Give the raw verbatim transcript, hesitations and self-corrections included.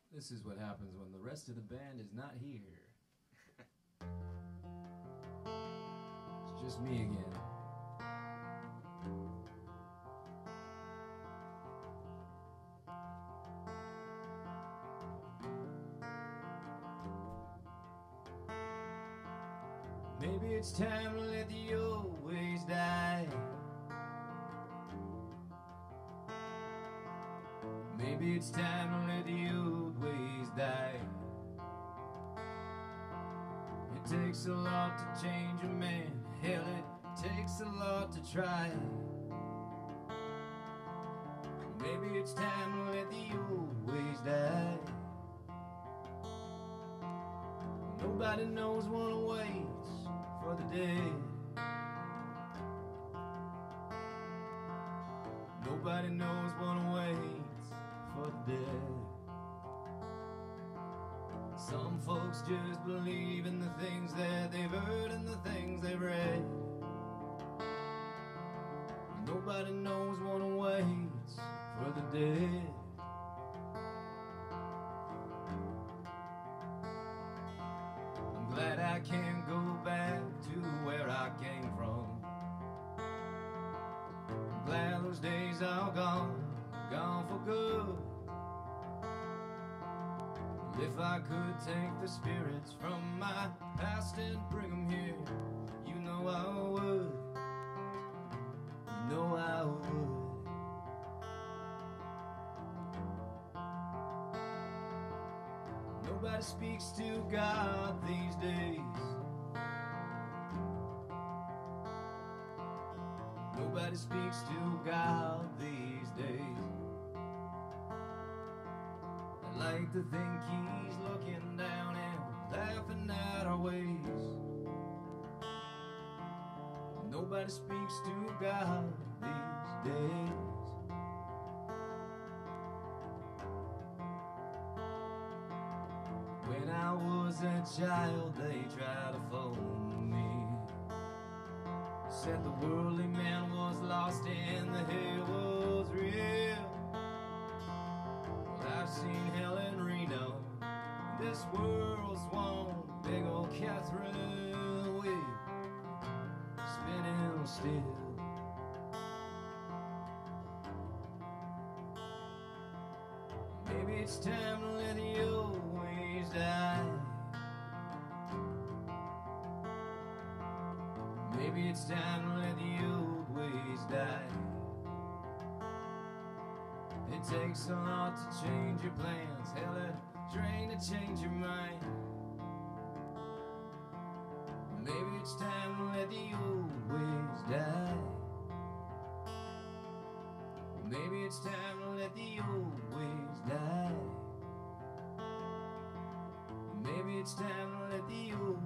This is what happens when the rest of the band is not here. It's just me again. Maybe it's time to let the old ways die. Maybe it's time to let the old ways die. It takes a lot to change a man. Hell, it takes a lot to try. Maybe it's time to let the old ways die. Nobody knows what awaits for the dead. Nobody knows what awaits for the dead. Some folks just believe in the things that they've heard and the things they've read. Nobody knows what awaits for the dead. I'm glad I can't go back to where I came from. I'm glad those days are gone, gone for good. If I could take the spirits from my past and bring them here, you know I would, you know I would. Nobody speaks to God these days. Nobody speaks to God these days. I'd like to think he's looking down and laughing at our ways. Nobody speaks to God these days. When I was a child, they tried to phone me. Said the worldly man was lost and the hell was real. I've seen hell in Reno. This world's one big old Catherine wheel spinning still. Maybe it's time to let the old ways die. Maybe it's time to let the old ways die. It takes a lot to change your plans. Hell, a train to change your mind. Maybe it's time to let the old ways die. Maybe it's time to let the old ways die. Maybe it's time to let the old